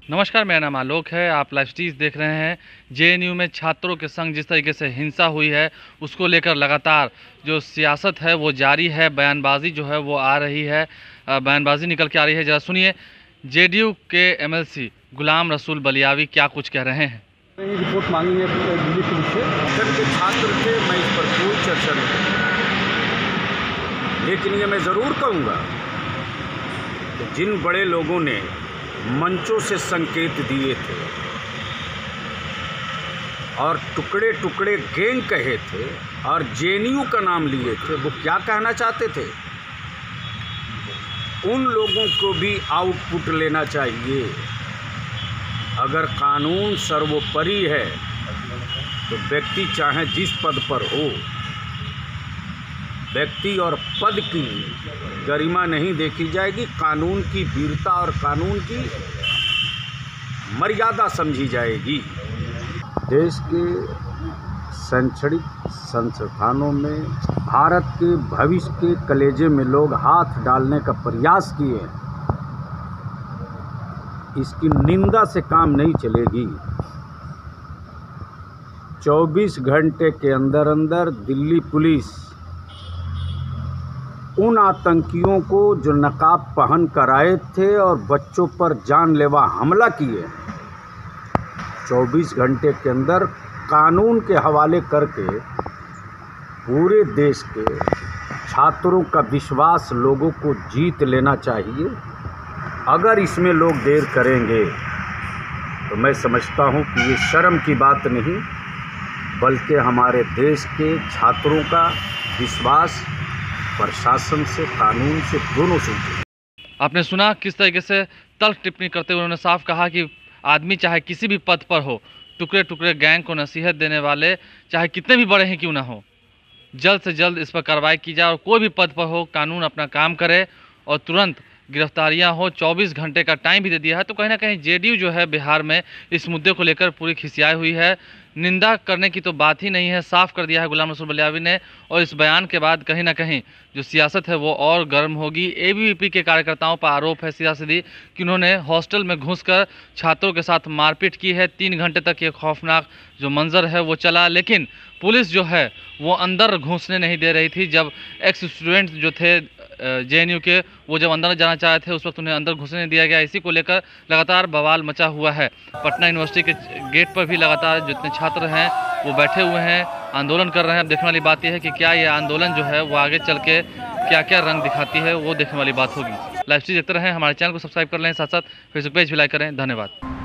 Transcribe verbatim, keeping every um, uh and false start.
नमस्कार, मेरा नाम आलोक है। आप लाइव स्टीज देख रहे हैं। जेएनयू में छात्रों के संग जिस तरीके से हिंसा हुई है उसको लेकर लगातार जो सियासत है वो जारी है। बयानबाजी जो है वो आ रही है, बयानबाजी निकल के आ रही है। जरा सुनिए जेडीयू के एमएलसी गुलाम रसूल बलियावी क्या कुछ कह रहे हैं। रिपोर्ट मांगी है दिल्ली पुलिस से। सर के छात्र थे, मैं इस पर कोई चर्चा नहीं करूँगा, लेकिन ये मैं ज़रूर कहूँगा कि जिन बड़े लोगों ने मंचों से संकेत दिए थे और टुकड़े टुकड़े गैंग कहे थे और जेएनयू का नाम लिए थे, वो क्या कहना चाहते थे, उन लोगों को भी आउटपुट लेना चाहिए। अगर कानून सर्वोपरि है तो व्यक्ति चाहे जिस पद पर हो, व्यक्ति और पद की गरिमा नहीं देखी जाएगी, कानून की वीरता और कानून की मर्यादा समझी जाएगी। देश के शैक्षणिक संस्थानों में भारत के भविष्य के कलेजे में लोग हाथ डालने का प्रयास किए, इसकी निंदा से काम नहीं चलेगी। चौबीस घंटे के अंदर अंदर दिल्ली पुलिस उन आतंकियों को जो नकाब पहन कर आए थे और बच्चों पर जानलेवा हमला किए, चौबीस घंटे के अंदर कानून के हवाले करके पूरे देश के छात्रों का विश्वास लोगों को जीत लेना चाहिए। अगर इसमें लोग देर करेंगे तो मैं समझता हूं कि ये शर्म की बात नहीं, बल्कि हमारे देश के छात्रों का विश्वास प्रशासन से, कानून से, दोनों से। आपने सुना किस तरीके से तल्ख टिप्पणी करते हुए उन्होंने साफ कहा कि आदमी चाहे किसी भी पद पर हो, टुकड़े टुकड़े गैंग को नसीहत देने वाले चाहे कितने भी बड़े हैं क्यों ना हो, जल्द से जल्द इस पर कार्रवाई की जाए और कोई भी पद पर हो कानून अपना काम करे और तुरंत गिरफ्तारियां हो। चौबीस घंटे का टाइम भी दे दिया है। तो कहीं ना कहीं जेडीयू जो है बिहार में इस मुद्दे को लेकर पूरी खिसियाई हुई है। निंदा करने की तो बात ही नहीं है, साफ कर दिया है गुलाम रसूल बलियावी ने। और इस बयान के बाद कहीं ना कहीं जो सियासत है वो और गर्म होगी। एबीवीपी के कार्यकर्ताओं पर आरोप है सीधा सीधी कि उन्होंने हॉस्टल में घुसकर छात्रों के साथ मारपीट की है। तीन घंटे तक ये खौफनाक जो मंजर है वो चला, लेकिन पुलिस जो है वो अंदर घुसने नहीं दे रही थी। जब एक्स स्टूडेंट जो थे जेएनयू के, वो जब अंदर जाना चाहे थे उस वक्त उन्हें अंदर घुसने नहीं दिया गया। इसी को लेकर लगातार बवाल मचा हुआ है। पटना यूनिवर्सिटी के गेट पर भी लगातार जितने छात्र हैं वो बैठे हुए हैं, आंदोलन कर रहे हैं। अब देखने वाली बात यह है कि क्या ये आंदोलन जो है वो आगे चल के क्या क्या रंग दिखाती है, वो देखने वाली बात होगी। लाइव स्ट्रीम देखते रहें, हमारे चैनल को सब्सक्राइब कर लें, साथ साथ फेसबुक पेज भी लाइक करें। धन्यवाद।